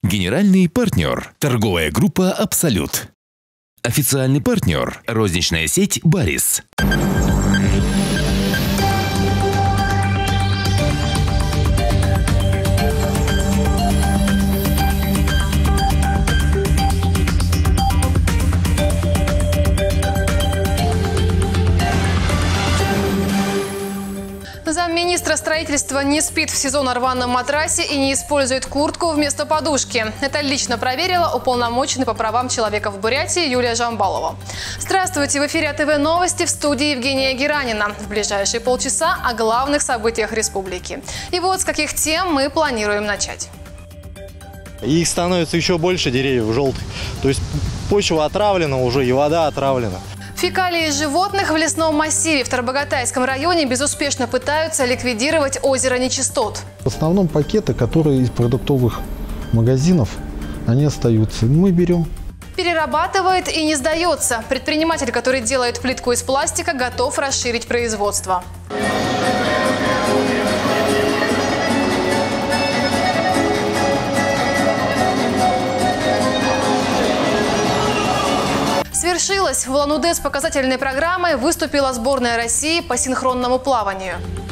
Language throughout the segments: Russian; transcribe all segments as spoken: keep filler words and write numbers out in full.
Генеральный партнер – торговая группа «Абсолют». Официальный партнер – розничная сеть «Барис». Замминистра строительства не спит в сезон на рваном матрасе и не использует куртку вместо подушки. Это лично проверила уполномоченный по правам человека в Бурятии Юлия Жамбалова. Здравствуйте! В эфире АТВ Новости, в студии Евгения Геранина. В ближайшие полчаса о главных событиях республики. И вот с каких тем мы планируем начать. Их становится еще больше, деревьев желтых. То есть почва отравлена уже и вода отравлена. Фекалии животных в лесном массиве в Тарбагатайском районе безуспешно пытаются ликвидировать озеро нечистот. В основном пакеты, которые из продуктовых магазинов, они остаются. Мы берем. Перерабатывает и не сдается. Предприниматель, который делает плитку из пластика, готов расширить производство. Свершилось! В Улан-Удэ с показательной программой выступила сборная России по синхронному плаванию.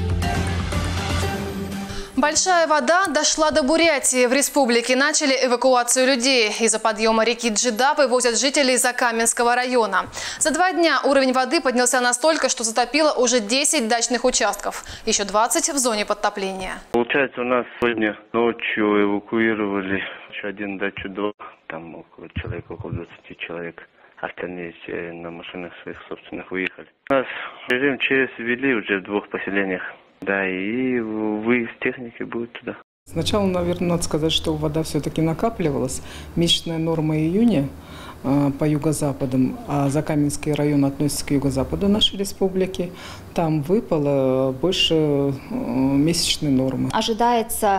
Большая вода дошла до Бурятии. В республике начали эвакуацию людей. Из-за подъема реки Джида вывозят жителей Закаменского района. За два дня уровень воды поднялся настолько, что затопило уже десять дачных участков. Еще двадцать в зоне подтопления. Получается, у нас сегодня ночью эвакуировали еще один дачу, два, там около человека, около двадцати человек. Остальные все на машинах своих собственных выехали. У нас режим ЧС ввели уже в двух поселениях. Да, и выезд техники будет туда. Сначала, наверное, надо сказать, что вода все-таки накапливалась. Месячная норма июня э, по юго-западам, а Закаменский район относится к юго-западу нашей республики. Там выпало больше э, месячной нормы. Ожидается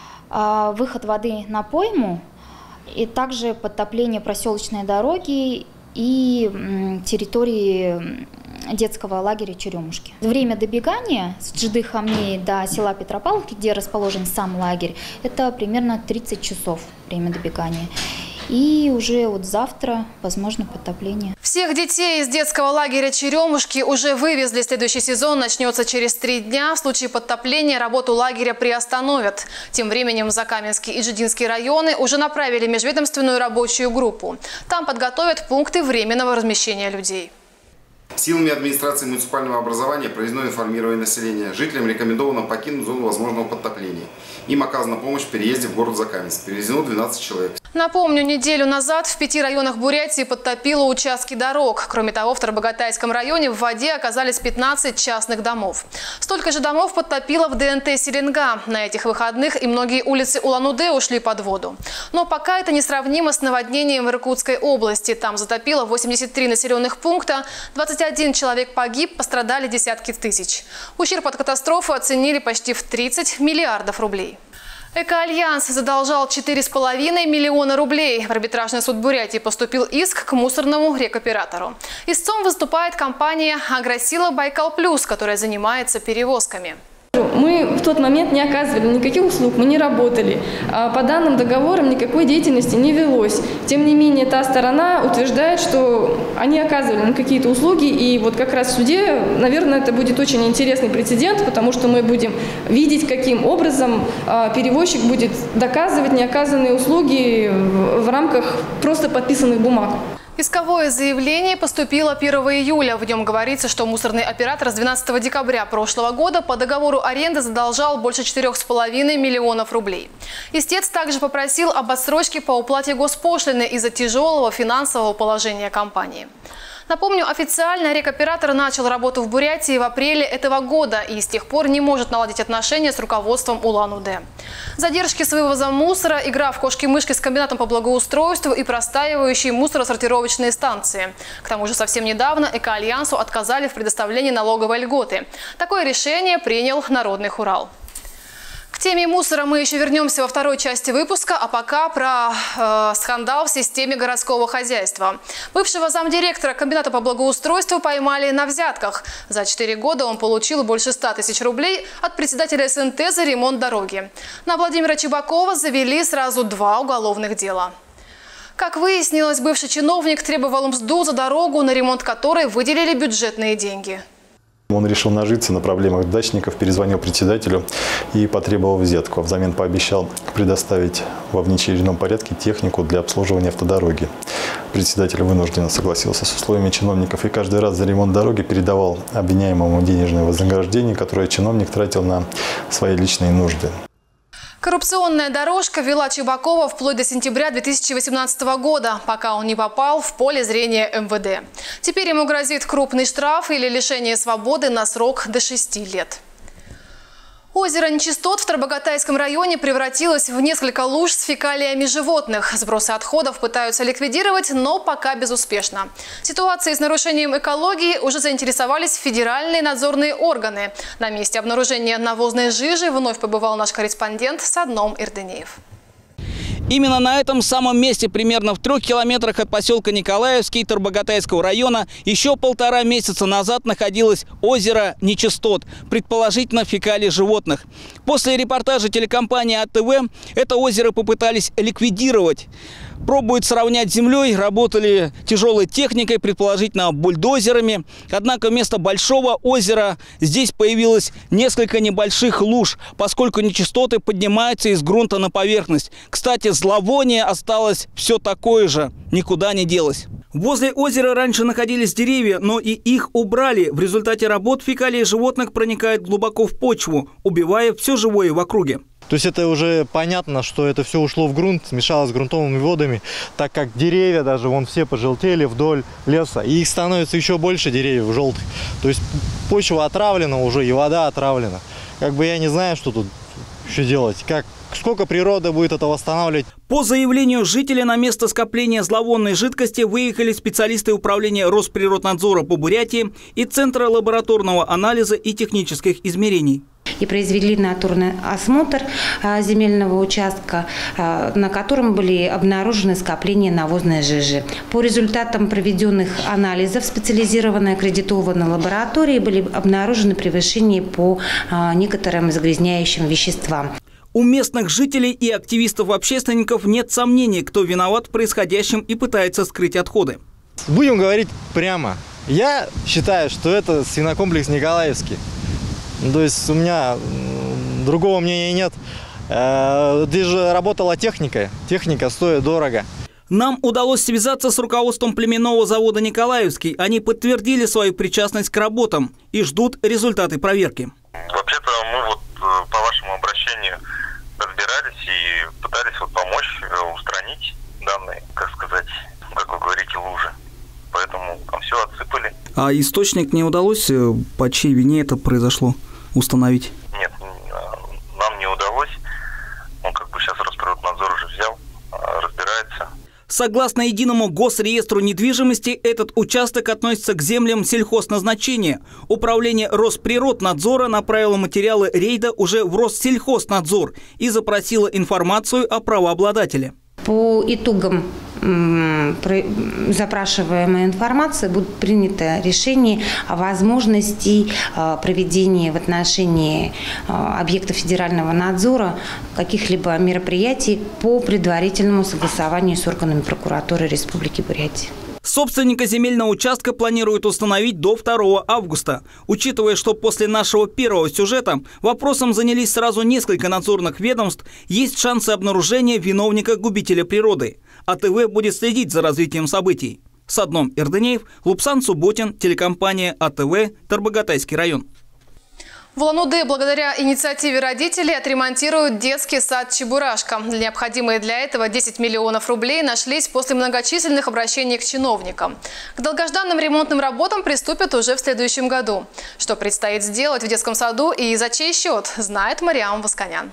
э, выход воды на пойму и также подтопление проселочной дороги и территории детского лагеря Черемушки. Время добегания с Джиды-Хамнеи до села Петропавловки, где расположен сам лагерь, это примерно тридцать часов время добегания. И уже вот завтра возможно подтопление. Всех детей из детского лагеря Черемушки уже вывезли. Следующий сезон начнется через три дня. В случае подтопления работу лагеря приостановят. Тем временем в Закаменский и Джидинский районы уже направили межведомственную рабочую группу. Там подготовят пункты временного размещения людей. Силами администрации муниципального образования проведено информирование населения. Жителям рекомендовано покинуть зону возможного подтопления. Им оказана помощь в переезде в город Закаменск. Перевезено двенадцать человек. Напомню, неделю назад в пяти районах Бурятии подтопило участки дорог. Кроме того, в Тарбагатайском районе в воде оказались пятнадцать частных домов. Столько же домов подтопило в ДНТ Селенга. На этих выходных и многие улицы Улан-Удэ ушли под воду. Но пока это несравнимо с наводнением в Иркутской области. Там затопило восемьдесят три населенных пункта, двадцать один человек погиб, пострадали десятки тысяч. Ущерб от катастрофы оценили почти в тридцать миллиардов рублей. Экоальянс задолжал четыре с половиной миллиона рублей. В арбитражный суд Бурятии поступил иск к мусорному рекоператору. Истцом выступает компания «Агросила Байкал Плюс», которая занимается перевозками. Мы в тот момент не оказывали никаких услуг, мы не работали. По данным договорам никакой деятельности не велось. Тем не менее, та сторона утверждает, что они оказывали нам какие-то услуги. И вот как раз в суде, наверное, это будет очень интересный прецедент, потому что мы будем видеть, каким образом перевозчик будет доказывать неоказанные услуги в рамках просто подписанных бумаг. Исковое заявление поступило первого июля. В нем говорится, что мусорный оператор с двенадцатого декабря прошлого года по договору аренды задолжал больше четырёх с половиной миллионов рублей. Истец также попросил об отсрочке по уплате госпошлины из-за тяжелого финансового положения компании. Напомню, официально рекоператор начал работу в Бурятии в апреле этого года и с тех пор не может наладить отношения с руководством Улан-Удэ. Задержки с вывозом мусора, игра в кошки-мышки с комбинатом по благоустройству и простаивающие мусоросортировочные станции. К тому же совсем недавно Экоальянсу отказали в предоставлении налоговой льготы. Такое решение принял Народный Хурал. К К теме мусора мы еще вернемся во второй части выпуска, а пока про э, скандал в системе городского хозяйства. Бывшего замдиректора комбината по благоустройству поймали на взятках. За четыре года он получил больше ста тысяч рублей от председателя эс эн тэ за ремонт дороги. На Владимира Чебакова завели сразу два уголовных дела. Как выяснилось, бывший чиновник требовал мзду за дорогу, на ремонт которой выделили бюджетные деньги. Он решил нажиться на проблемах дачников, перезвонил председателю и потребовал взятку. Взамен пообещал предоставить во внеочередном порядке технику для обслуживания автодороги. Председатель вынужденно согласился с условиями чиновников и каждый раз за ремонт дороги передавал обвиняемому денежное вознаграждение, которое чиновник тратил на свои личные нужды. Коррупционная дорожка вела Чебакова вплоть до сентября две тысячи восемнадцатого года, пока он не попал в поле зрения эм вэ дэ. Теперь ему грозит крупный штраф или лишение свободы на срок до шести лет. Озеро Нечистот в Тарбагатайском районе превратилось в несколько луж с фекалиями животных. Сбросы отходов пытаются ликвидировать, но пока безуспешно. Ситуацией с нарушением экологии уже заинтересовались федеральные надзорные органы. На месте обнаружения навозной жижи вновь побывал наш корреспондент Садном Ирденеев. Именно на этом самом месте, примерно в трех километрах от поселка Николаевский Тарбагатайского района, еще полтора месяца назад находилось озеро Нечистот, предположительно фекалий животных. После репортажа телекомпании а тэ вэ это озеро попытались ликвидировать. Пробуют сравнять с землей, работали тяжелой техникой, предположительно бульдозерами. Однако вместо большого озера здесь появилось несколько небольших луж, поскольку нечистоты поднимаются из грунта на поверхность. Кстати, зловоние осталось все такое же, никуда не делось. Возле озера раньше находились деревья, но и их убрали. В результате работ фекалии животных проникают глубоко в почву, убивая все живое в округе. То есть это уже понятно, что это все ушло в грунт, смешалось с грунтовыми водами, так как деревья даже вон все пожелтели вдоль леса. И их становится еще больше, деревьев желтых. То есть почва отравлена уже, и вода отравлена. Как бы я не знаю, что тут еще делать. Как, сколько природа будет это восстанавливать. По заявлению жителя на место скопления зловонной жидкости выехали специалисты управления Росприроднадзора по Бурятии и Центра лабораторного анализа и технических измерений. И произвели натурный осмотр земельного участка, на котором были обнаружены скопления навозной жижи. По результатам проведенных анализов специализированной аккредитованной лаборатории были обнаружены превышения по некоторым загрязняющим веществам. У местных жителей и активистов-общественников нет сомнений, кто виноват в происходящем и пытается скрыть отходы. Будем говорить прямо. Я считаю, что это свинокомплекс Николаевский. То есть у меня другого мнения нет. Здесь же работала техника. Техника стоит дорого. Нам удалось связаться с руководством племенного завода «Николаевский». Они подтвердили свою причастность к работам и ждут результаты проверки. Вообще-то мы вот по вашему обращению разбирались и пытались вот помочь устранить данные, как сказать, как вы говорите, лужи. Поэтому там все отсыпали. А источник не удалось, по чьей вине это произошло, установить? Нет, нам не удалось. Он как бы сейчас Росприроднадзор уже взял, разбирается. Согласно единому госреестру недвижимости, этот участок относится к землям сельхозназначения. Управление Росприроднадзора направило материалы рейда уже в Россельхознадзор и запросило информацию о правообладателе. По итогам запрашиваемой информации будет принято решение о возможности проведения в отношении объекта федерального надзора каких-либо мероприятий по предварительному согласованию с органами прокуратуры Республики Бурятия. Собственника земельного участка планируют установить до второго августа. Учитывая, что после нашего первого сюжета вопросом занялись сразу несколько надзорных ведомств, есть шансы обнаружения виновника-губителя природы. а тэ вэ будет следить за развитием событий. Садном Ирденеев, Лупсан Субботин, телекомпания а тэ вэ, Тарбагатайский район. В Улан-Удэ благодаря инициативе родителей отремонтируют детский сад «Чебурашка». Необходимые для этого десять миллионов рублей нашлись после многочисленных обращений к чиновникам. К долгожданным ремонтным работам приступят уже в следующем году. Что предстоит сделать в детском саду и за чей счет, знает Мариам Восканян.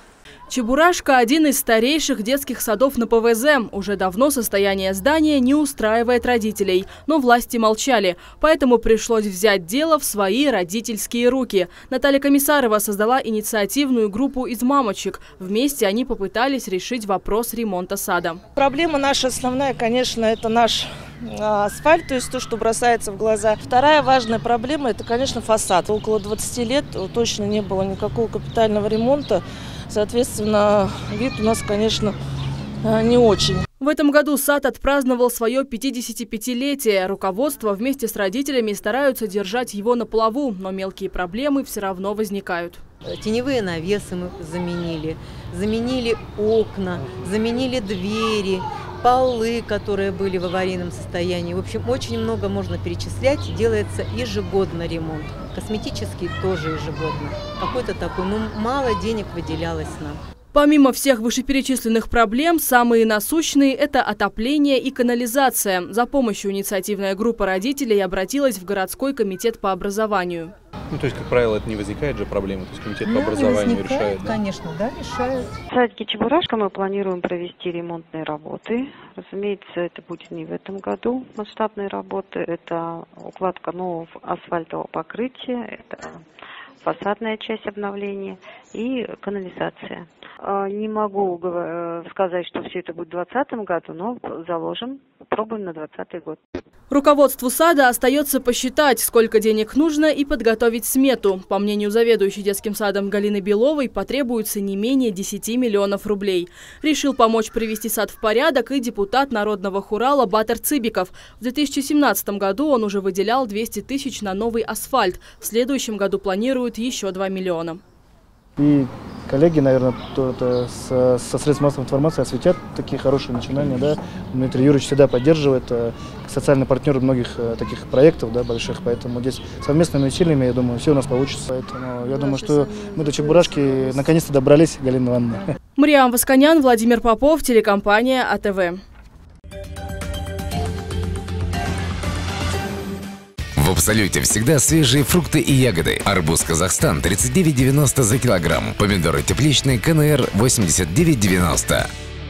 Чебурашка – один из старейших детских садов на ПВЗ. Уже давно состояние здания не устраивает родителей. Но власти молчали. Поэтому пришлось взять дело в свои родительские руки. Наталья Комиссарова создала инициативную группу из мамочек. Вместе они попытались решить вопрос ремонта сада. Проблема наша основная, конечно, это наш асфальт, то есть то, что бросается в глаза. Вторая важная проблема – это, конечно, фасад. Около двадцати лет точно не было никакого капитального ремонта. Соответственно, вид у нас, конечно, не очень. В этом году сад отпраздновал свое пятидесятипятилетие. Руководство вместе с родителями стараются держать его на плаву, но мелкие проблемы все равно возникают. Теневые навесы мы заменили, заменили окна, заменили двери, полы, которые были в аварийном состоянии. В общем, очень много можно перечислять. Делается ежегодно ремонт. Косметический тоже ежегодно. Какой-то такой, ну, мало денег выделялось нам. Помимо всех вышеперечисленных проблем, самые насущные – это отопление и канализация. За помощью инициативная группа родителей обратилась в городской комитет по образованию. Ну, то есть, как правило, это не возникает же проблемы, то есть комитет ну, по образованию решает? Да? Конечно, да, решает. В садике Чебурашка мы планируем провести ремонтные работы. Разумеется, это будет не в этом году масштабные работы. Это укладка нового асфальтового покрытия, это фасадная часть обновления и канализация. Не могу сказать, что все это будет в двадцатом году, но заложим, пробуем на двадцатый год. Руководству сада остается посчитать, сколько денег нужно, и подготовить смету. По мнению заведующей детским садом Галины Беловой, потребуется не менее десяти миллионов рублей. Решил помочь привести сад в порядок и депутат Народного хурала Батыр Цыбиков. В две тысячи семнадцатом году он уже выделял двести тысяч на новый асфальт. В следующем году планирует еще два миллиона. И коллеги, наверное, кто-то со, со средств массовой информации осветят такие хорошие начинания. Да? Дмитрий Юрьевич всегда поддерживает, социальный партнер многих таких проектов, да, больших. Поэтому здесь совместными усилиями, я думаю, все у нас получится. Поэтому я думаю, что мы до Чебурашки наконец-то добрались, Галина Ивановна. Мариам Восканян, Владимир Попов, телекомпания АТВ. В Абсолюте всегда свежие фрукты и ягоды. Арбуз Казахстан тридцать девять девяносто за килограмм. Помидоры тепличные КНР восемьдесят девять девяносто.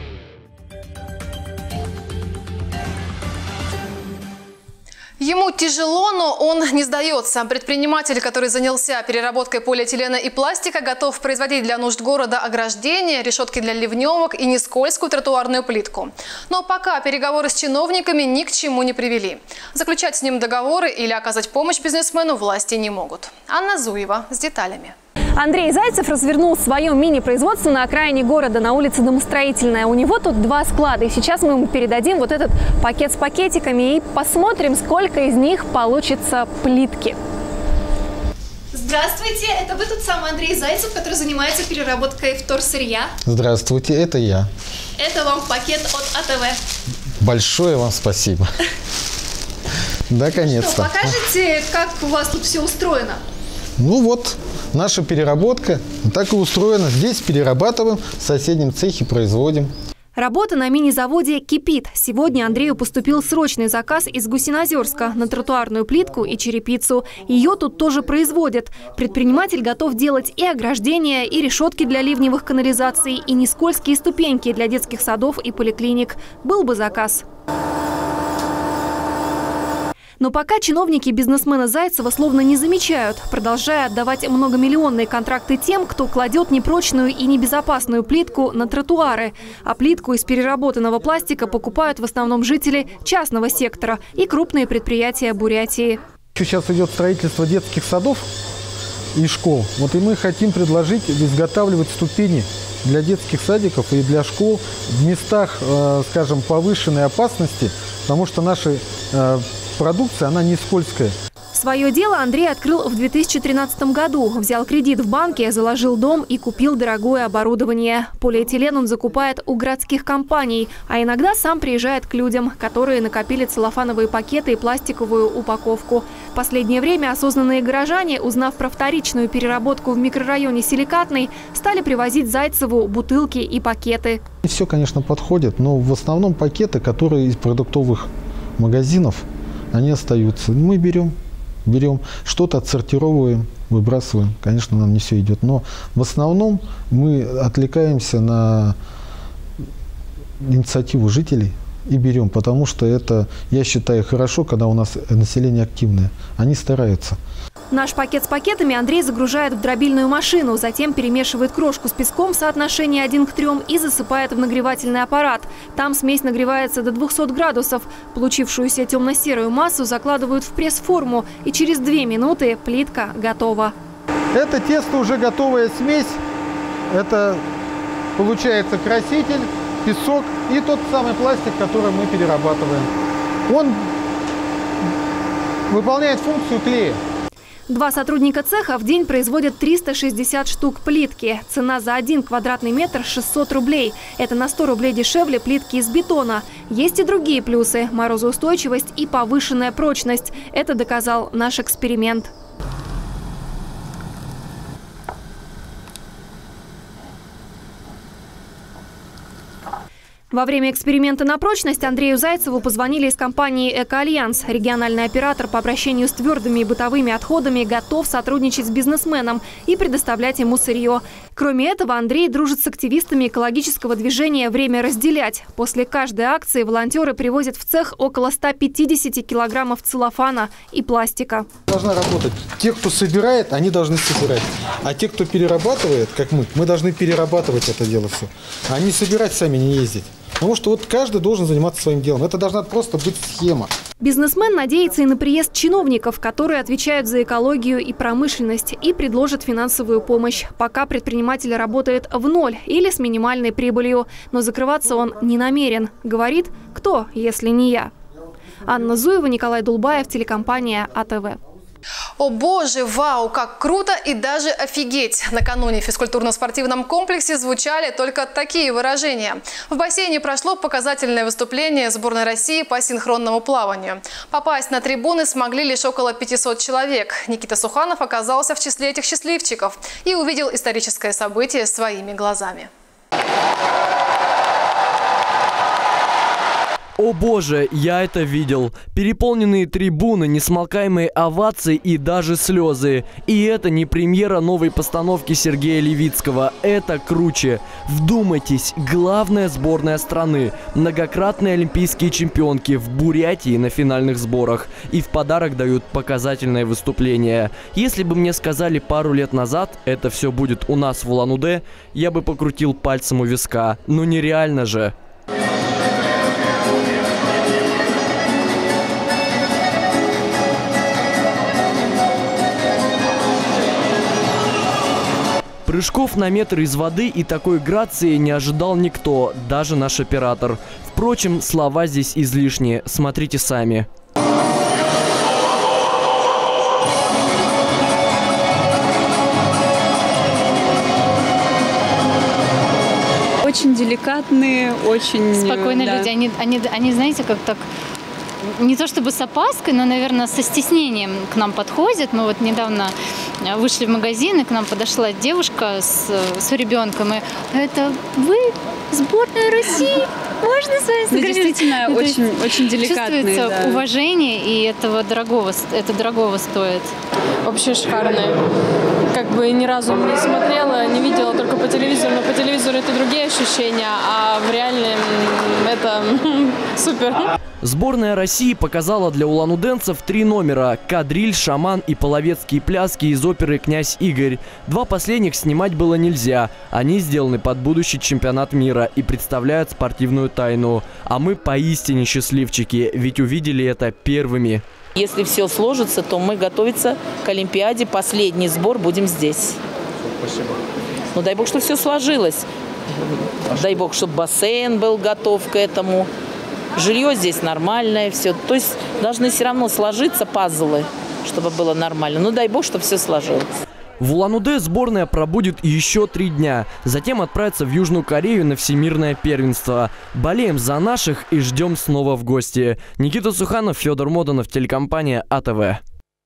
Ему тяжело, но он не сдается. Предприниматель, который занялся переработкой полиэтилена и пластика, готов производить для нужд города ограждения, решетки для ливневок и нескользкую тротуарную плитку. Но пока переговоры с чиновниками ни к чему не привели. Заключать с ним договоры или оказать помощь бизнесмену власти не могут. Анна Зуева с деталями. Андрей Зайцев развернул свое мини-производство на окраине города, на улице Домостроительная. У него тут два склада. И сейчас мы ему передадим вот этот пакет с пакетиками и посмотрим, сколько из них получится плитки. Здравствуйте, это вы тот самый Андрей Зайцев, который занимается переработкой вторсырья? Здравствуйте, это я. Это вам пакет от АТВ. Большое вам спасибо. Да, конечно. Что, покажете, как у вас тут все устроено? Ну вот, наша переработка так и устроена. Здесь перерабатываем, в соседнем цехе производим. Работа на мини-заводе кипит. Сегодня Андрею поступил срочный заказ из Гусиноозерска на тротуарную плитку и черепицу. Ее тут тоже производят. Предприниматель готов делать и ограждения, и решетки для ливневых канализаций, и нескользкие ступеньки для детских садов и поликлиник. Был бы заказ. Но пока чиновники бизнесмена Зайцева словно не замечают, продолжая отдавать многомиллионные контракты тем, кто кладет непрочную и небезопасную плитку на тротуары. А плитку из переработанного пластика покупают в основном жители частного сектора и крупные предприятия Бурятии. Сейчас идет строительство детских садов и школ. Вот и мы хотим предложить изготавливать ступени для детских садиков и для школ в местах, э, скажем, повышенной опасности, потому что наши э, продукция, она не скользкая. Свое дело Андрей открыл в две тысячи тринадцатом году. Взял кредит в банке, заложил дом и купил дорогое оборудование. Полиэтилен он закупает у городских компаний, а иногда сам приезжает к людям, которые накопили целлофановые пакеты и пластиковую упаковку. В последнее время осознанные горожане, узнав про вторичную переработку в микрорайоне Силикатный, стали привозить Зайцеву бутылки и пакеты. Все, конечно, подходит, но в основном пакеты, которые из продуктовых магазинов, они остаются. Мы берем берем, что-то отсортировываем, выбрасываем. Конечно, нам не все идет, но в основном мы отвлекаемся на инициативу жителей и берем, потому что это, я считаю, хорошо, когда у нас население активное. Они стараются. Наш пакет с пакетами Андрей загружает в дробильную машину, затем перемешивает крошку с песком в соотношении один к трем и засыпает в нагревательный аппарат. Там смесь нагревается до двухсот градусов. Получившуюся темно-серую массу закладывают в пресс-форму, и через две минуты плитка готова. Это тесто уже готовая смесь. Это получается краситель, песок и тот самый пластик, который мы перерабатываем. Он выполняет функцию клея. Два сотрудника цеха в день производят триста шестьдесят штук плитки. Цена за один квадратный метр – шестьсот рублей. Это на сто рублей дешевле плитки из бетона. Есть и другие плюсы – морозоустойчивость и повышенная прочность. Это доказал наш эксперимент. Во время эксперимента на прочность Андрею Зайцеву позвонили из компании «Экоальянс». Региональный оператор по обращению с твердыми и бытовыми отходами готов сотрудничать с бизнесменом и предоставлять ему сырье. Кроме этого, Андрей дружит с активистами экологического движения «Время разделять». После каждой акции волонтеры привозят в цех около ста пятидесяти килограммов целлофана и пластика. Должна работать. Те, кто собирает, они должны собирать. А те, кто перерабатывает, как мы, мы должны перерабатывать это дело все. А не собирать сами, не ездить. Потому что вот каждый должен заниматься своим делом. Это должна просто быть схема. Бизнесмен надеется и на приезд чиновников, которые отвечают за экологию и промышленность, и предложат финансовую помощь. Пока предприниматель работает в ноль или с минимальной прибылью. Но закрываться он не намерен. Говорит, кто, если не я. Анна Зуева, Николай Дулбаев, телекомпания А Тэ Вэ. О боже, вау, как круто и даже офигеть! Накануне в физкультурно-спортивном комплексе звучали только такие выражения. В бассейне прошло показательное выступление сборной России по синхронному плаванию. Попасть на трибуны смогли лишь около пятисот человек. Никита Суханов оказался в числе этих счастливчиков и увидел историческое событие своими глазами. О боже, я это видел. Переполненные трибуны, несмолкаемые овации и даже слезы. И это не премьера новой постановки Сергея Левицкого. Это круче. Вдумайтесь, главная сборная страны. Многократные олимпийские чемпионки в Бурятии на финальных сборах. И в подарок дают показательное выступление. Если бы мне сказали пару лет назад, это все будет у нас в Улан-Удэ, я бы покрутил пальцем у виска. Ну нереально же. Прыжков на метр из воды и такой грации не ожидал никто, даже наш оператор. Впрочем, слова здесь излишние, смотрите сами. Очень деликатные, очень... Спокойные да. люди, они, они, они, знаете, как так... Не то чтобы с опаской, но, наверное, со стеснением к нам подходят. Мы вот недавно вышли в магазин, и к нам подошла девушка с, с ребенком. И это вы, сборная России? Можно с вами сфотографировать? Действительно, ну, очень, очень деликатные. Чувствуется да. уважение, и этого дорогого, это дорогого стоит. Вообще шикарные. Как бы ни разу не смотрела, не видела только по телевизору, но по телевизору это другие ощущения, а в реальном это супер. Сборная России показала для улан-удэнцев три номера – кадриль, шаман и половецкие пляски из оперы «Князь Игорь». Два последних снимать было нельзя. Они сделаны под будущий чемпионат мира и представляют спортивную тайну. А мы поистине счастливчики, ведь увидели это первыми. Если все сложится, то мы готовиться к Олимпиаде. Последний сбор будем здесь. Спасибо. Ну дай бог, чтобы все сложилось. Дай бог, чтобы бассейн был готов к этому. Жилье здесь нормальное, все. То есть должны все равно сложиться пазлы, чтобы было нормально. Ну дай бог, чтобы все сложилось. В Улан-Удэ сборная пробудет еще три дня. Затем отправится в Южную Корею на всемирное первенство. Болеем за наших и ждем снова в гости. Никита Суханов, Федор Моданов, телекомпания А Тэ Вэ.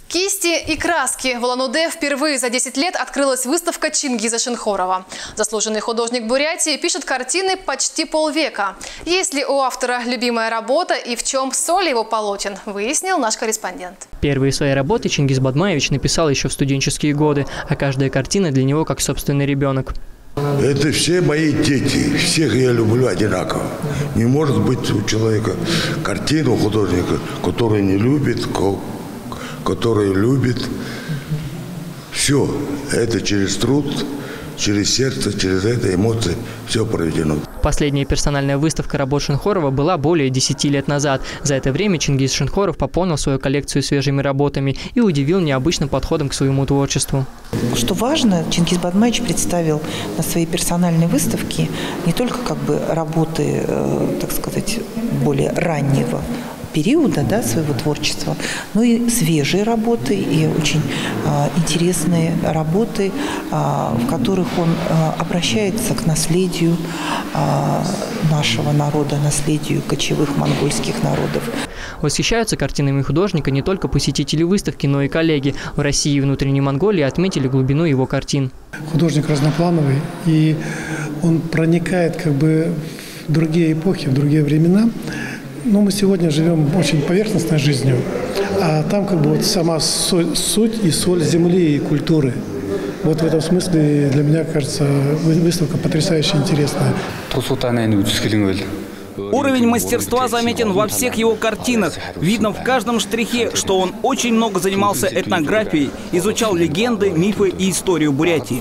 Кисти и краски. В Улан-Удэ впервые за десять лет открылась выставка Чингиза Шенхорова. Заслуженный художник Бурятии пишет картины почти полвека. Есть ли у автора любимая работа и в чем соль его полотен, выяснил наш корреспондент. Первые свои работы Чингиз Бадмаевич написал еще в студенческие годы, а каждая картина для него как собственный ребенок. Это все мои дети, всех я люблю одинаково. Не может быть у человека картину художника, который не любит, который любит. Все, это через труд, через сердце, через это эмоции, все проведено. Последняя персональная выставка работ Шенхорова была более десяти лет назад. За это время Чингиз Шенхоров пополнил свою коллекцию свежими работами и удивил необычным подходом к своему творчеству. Что важно, Чингиз Бадмаевич представил на своей персональной выставке не только как бы работы, э, так сказать, более раннего периода, да, своего творчества, но и свежие работы, и очень э, интересные работы, э, в которых он э, обращается к наследию э, нашего народа, наследию кочевых монгольских народов. Восхищаются картинами художника не только посетители выставки, но и коллеги. В России и внутренней Монголии отметили глубину его картин. Художник разноплановый, и он проникает как бы в другие эпохи, в другие времена. Но мы сегодня живем очень поверхностной жизнью, а там как бы вот сама соль, суть и соль земли и культуры. Вот в этом смысле для меня, кажется, выставка потрясающе интересная. Уровень мастерства заметен во всех его картинах. Видно в каждом штрихе, что он очень много занимался этнографией, изучал легенды, мифы и историю Бурятии.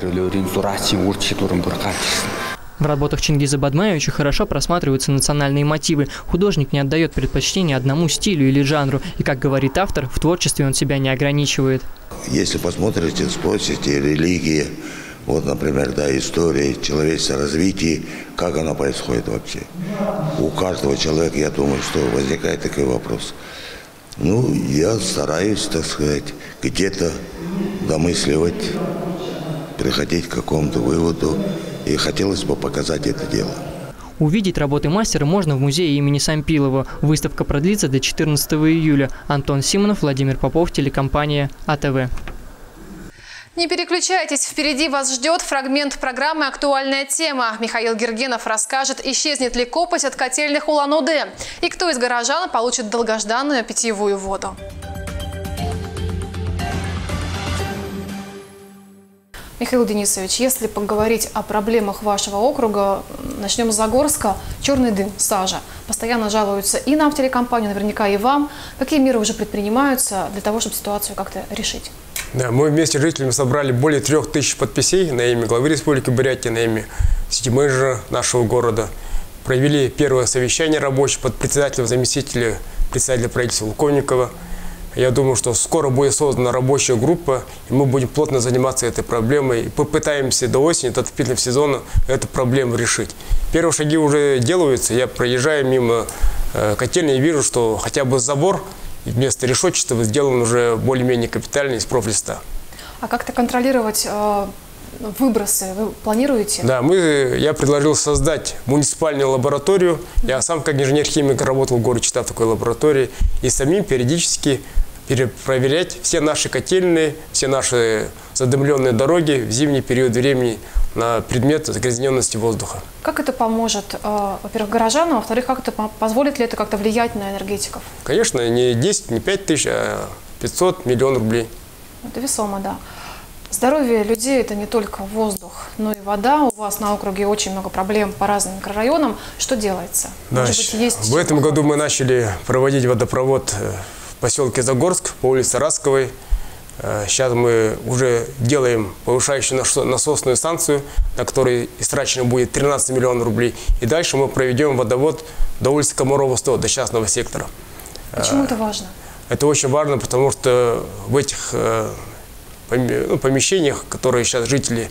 В работах Чингиза Бадмаевича хорошо просматриваются национальные мотивы. Художник не отдает предпочтение одному стилю или жанру. И, как говорит автор, в творчестве он себя не ограничивает. Если посмотрите, спросите, религия, вот, например, да, история, человеческое развитие, как оно происходит вообще. У каждого человека, я думаю, что возникает такой вопрос. Ну, я стараюсь, так сказать, где-то домысливать, приходить к какому-то выводу. И хотелось бы показать это дело. Увидеть работы мастера можно в музее имени Сампилова. Выставка продлится до четырнадцатого июля. Антон Симонов, Владимир Попов, телекомпания А Тэ Вэ. Не переключайтесь, впереди вас ждет фрагмент программы «Актуальная тема». Михаил Гергенов расскажет, исчезнет ли копоть от котельных Улан-Удэ и кто из горожан получит долгожданную питьевую воду. Михаил Денисович, если поговорить о проблемах вашего округа, начнем с Загорска. Черный дым, сажа. Постоянно жалуются и нам в телекомпанию, наверняка и вам. Какие меры уже предпринимаются для того, чтобы ситуацию как-то решить? Да, мы вместе с жителями собрали более трех тысяч подписей на имя главы Республики Бурятия, на имя сити-менеджера нашего города. Провели первое совещание рабочее под председателем, заместителя председателя правительства Луковникова. Я думаю, что скоро будет создана рабочая группа, и мы будем плотно заниматься этой проблемой. И попытаемся до осени, до отопительного сезона, эту проблему решить. Первые шаги уже делаются. Я проезжаю мимо э, котельной и вижу, что хотя бы забор вместо решетчатого сделан уже более-менее капитальный из профлиста. А как-то контролировать э, выбросы вы планируете? Да, мы, я предложил создать муниципальную лабораторию. Я сам как инженер-химик работал в городе Чита в такой лаборатории. И самим периодически перепроверять все наши котельные, все наши задымленные дороги в зимний период времени на предмет загрязненности воздуха. Как это поможет, э, во-первых, горожанам, а во-вторых, как это позволит ли это как-то влиять на энергетиков? Конечно, не десять, не пять тысяч, а пятьсот миллионов рублей. Это весомо, да. Здоровье людей – это не только воздух, но и вода. У вас на округе очень много проблем по разным микрорайонам. Что делается? Да, Может быть, есть... В этом году мы начали проводить водопровод в поселке Загорск по улице Расковой. Сейчас мы уже делаем повышающую насосную станцию, на которой истрачено будет тринадцать миллионов рублей. И дальше мы проведем водовод до улицы Комарова сто, до частного сектора. Почему это важно? Это очень важно, потому что в этих помещениях, которые сейчас жители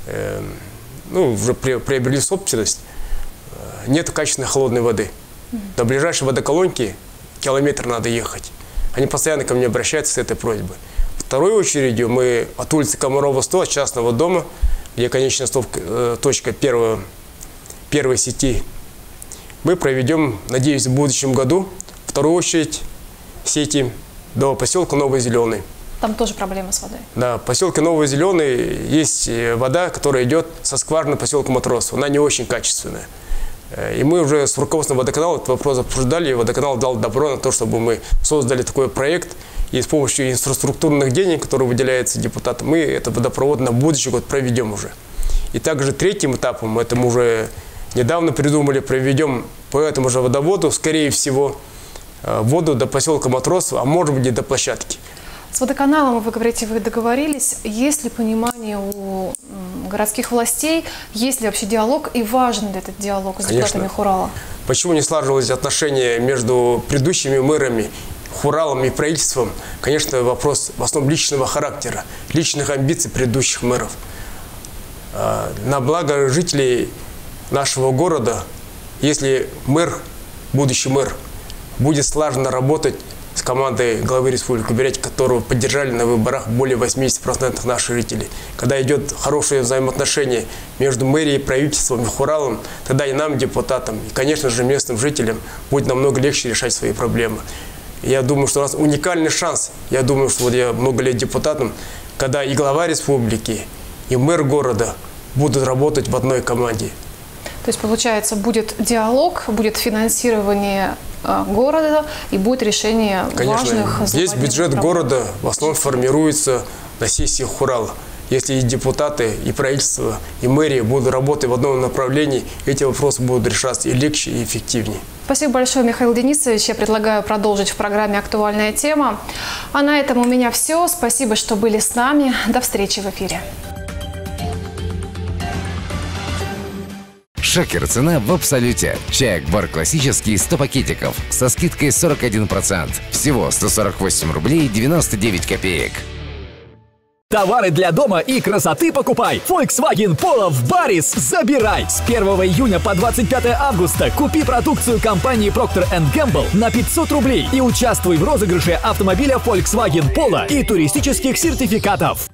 ну, уже приобрели собственность, нет качественной холодной воды. До ближайшей водоколонки километр надо ехать. Они постоянно ко мне обращаются с этой просьбой. Второй очередью мы от улицы Комарова сто, от частного дома, где конечная точка первого, первой сети, мы проведем, надеюсь, в будущем году вторую очередь сети до поселка Новый Зеленый. Там тоже проблема с водой. Да, в поселке Новый Зеленый есть вода, которая идет со скважины поселка Матросова. Она не очень качественная. И мы уже с руководством водоканала этот вопрос обсуждали, и водоканал дал добро на то, чтобы мы создали такой проект. И с помощью инфраструктурных денег, которые выделяются депутатам, мы этот водопровод на будущий год проведем уже. И также третьим этапом, это мы уже недавно придумали, проведем по этому же водоводу, скорее всего, воду до поселка Матросова, а может быть и до площадки. С водоканалом, вы говорите, вы договорились. Есть ли понимание у городских властей, есть ли вообще диалог и важен ли этот диалог с депутатами Хурала? Почему не сложились отношения между предыдущими мэрами, Хуралом и правительством? Конечно, вопрос в основном личного характера, личных амбиций предыдущих мэров. На благо жителей нашего города, если мэр, будущий мэр, будет слаженно работать с командой главы Республики Бурятия, которого поддержали на выборах более восьмидесяти процентов наших жителей. Когда идет хорошее взаимоотношение между мэрией, правительством и Хуралом, тогда и нам, депутатам, и, конечно же, местным жителям будет намного легче решать свои проблемы. Я думаю, что у нас уникальный шанс. Я думаю, что вот я много лет депутатом, когда и глава республики, и мэр города будут работать в одной команде. То есть, получается, будет диалог, будет финансирование города и будет решение Конечно, важных здесь бюджет проблем. города в основном формируется на сессии Хурала. Если и депутаты, и правительство, и мэрия будут работать в одном направлении, эти вопросы будут решаться и легче, и эффективнее. Спасибо большое, Михаил Денисович. Я предлагаю продолжить в программе «Актуальная тема». А на этом у меня все. Спасибо, что были с нами. До встречи в эфире. Шокер цена в абсолюте. Чай Акбар классический сто пакетиков со скидкой сорок один процент. Всего сто сорок восемь рублей девяносто девять копеек. Товары для дома и красоты покупай. Volkswagen Polo в Барис забирай. С первого июня по двадцать пятое августа купи продукцию компании Procter энд Gamble на пятьсот рублей и участвуй в розыгрыше автомобиля Volkswagen Polo и туристических сертификатов.